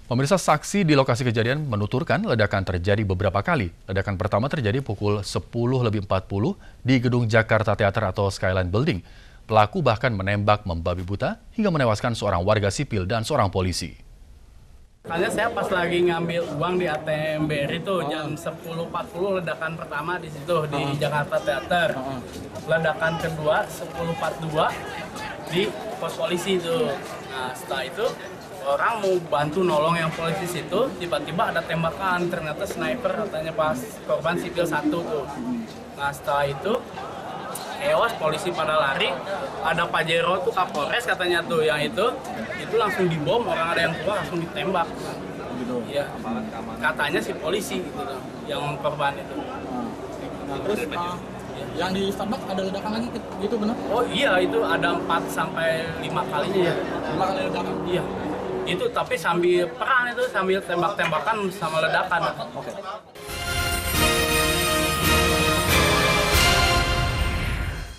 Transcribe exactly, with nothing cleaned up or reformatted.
Pemirsa, saksi di lokasi kejadian menuturkan ledakan terjadi beberapa kali. Ledakan pertama terjadi pukul sepuluh lebih empat puluh di gedung Jakarta Theater atau Skyline Building. Pelaku bahkan menembak membabi buta hingga menewaskan seorang warga sipil dan seorang polisi. Makanya saya pas lagi ngambil uang di A T M B R I itu jam sepuluh empat puluh ledakan pertama di situ di Jakarta Theater. Ledakan kedua sepuluh empat puluh dua di pos polisi itu. Nah, setelah itu orang mau bantu nolong yang polisi situ, tiba-tiba ada tembakan, ternyata sniper katanya pas korban sipil satu tuh. Nah, setelah itu chaos, polisi pada lari, ada Pajero tuh Kapolres katanya tuh yang itu, itu langsung dibom, orang ada yang keluar langsung ditembak. Iya, katanya si polisi gitu tuh, yang korban itu. Nah, terus uh, yang di Starbucks ada ledakan lagi gitu benar? Oh iya, itu ada empat sampai lima kalinya ya. lima kali ledakan? Iya. Itu tapi sambil perang itu, sambil tembak-tembakan sama ledakan. Oke.